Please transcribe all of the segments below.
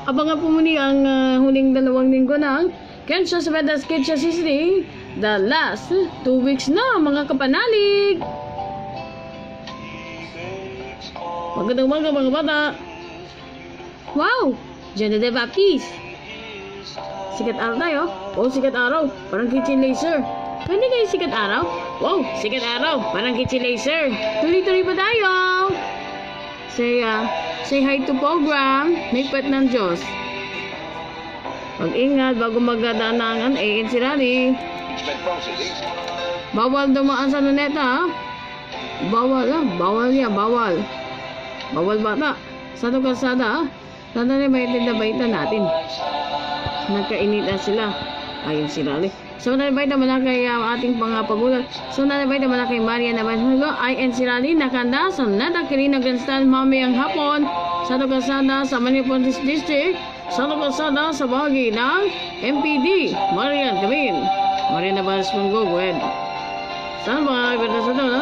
Abangan po muli ang huling 2 linggo ng Kensha Vedas Kensha History. The last 2 weeks na mga kapanalig. Magandang umaga mga bata. Wow! Diyan na Baptiste. Sikat araw tayo. Oh, sikat araw. Parang kitchen laser. Pwede kayo sikat araw? Wow, sikat araw. Parang kitchen laser. Tuloy-tuloy pa tayo. Say hi to program. Nagpat ng Diyos. Mag-ingat bago magdadanangan ANC Rally. Bawal dumaan sa luneta. Bawal lang. Bawal yan. Bawal. Bawal bata. Sa ito kalsada. Sana na baitan natin. Nagkainitan sila. Ayun si Rally. So nalibaitan mo na kay ating pangapagulan. So nalibaitan mo na kay Maria naman. Ayan si Rally. Nakanda sa Nadakirina Grand Stand mamayang hapon. Sa ito kalsada sa Manipur District. Sa ito kalsada sa bahagi ng MPD. Marian Gamin. Marian Navarez Mungo. Go ahead. Saan ba ibatas ito, no?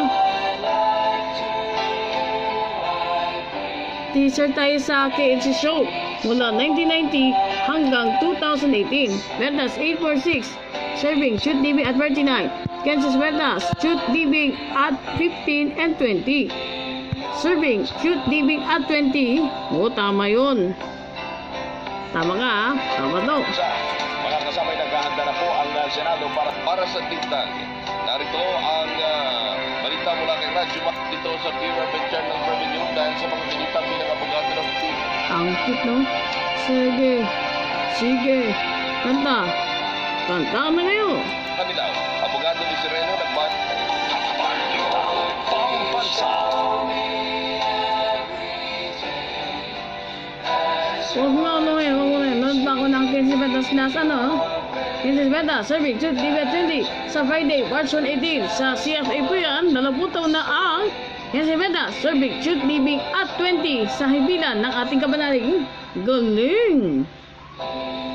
Teaser tayo sa KNC show mula 1990 hanggang 2018. Verdas 846, serving shoot DB at 39. Kansas Verdas, shoot DB at 15 and 20. Serving shoot DB at 20. Oo, tama yun. Tama ka, ha? Tama to. Mga kasamay, naghahanda na po ang Senado para sa tignan. Narito ang balita mula kay Radyo Mac dito sa Bureau of Internal Revenue dahil sa mga pinitang bilang abogado ng team. Ang cute, no? Sige. Sige. Kanta. Kanta na ngayon. Kanila, abogado ni Sereno nagbat. Pambansa. Huwag mo ano ngayon. Huwag mo ngayon. Nood ba ako ng 15 petas na ano? 15 petas. Serving shoot DB at 20. Sa Friday, March 18. Sa CFA po yan. 20 taon na ang 15 petas. Serving shoot DB at 20. Sa hibilan ng ating kabanaling. Galing!